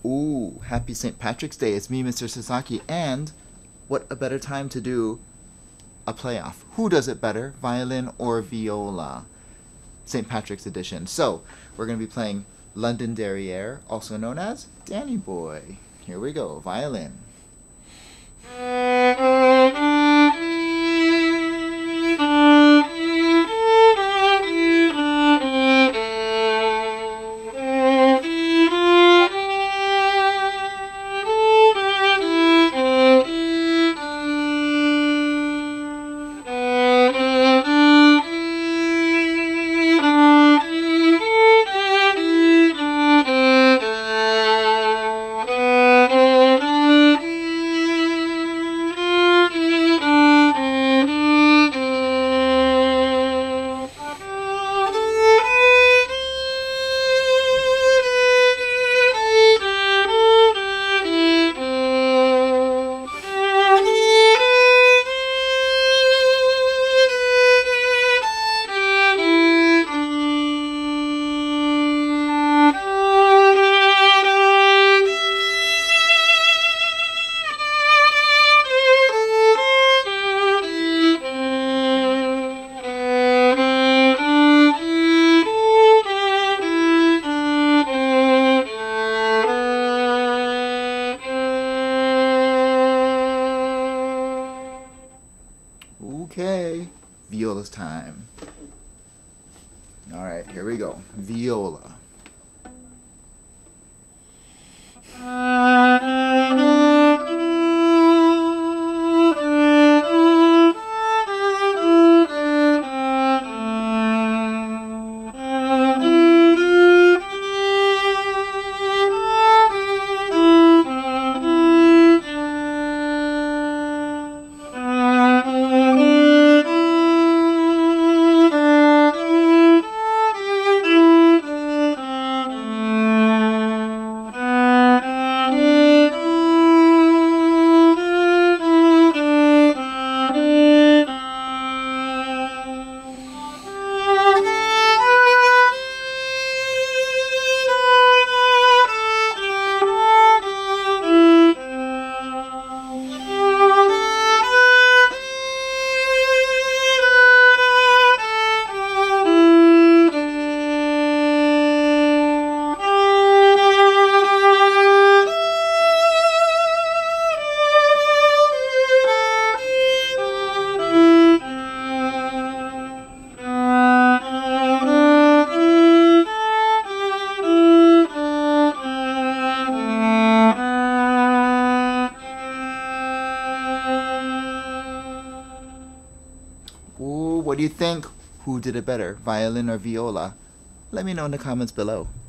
Ooh, happy St. Patrick's Day. It's me, MrSasaki, and what a better time to do a playoff. Who does it better, violin or viola? St. Patrick's edition. So, we're going to be playing Londonderry, also known as Danny Boy. Here we go, violin. Okay, Viola's time. Alright, here we go. Viola. Ooh, what do you think? Who did it better, violin or viola? Let me know in the comments below.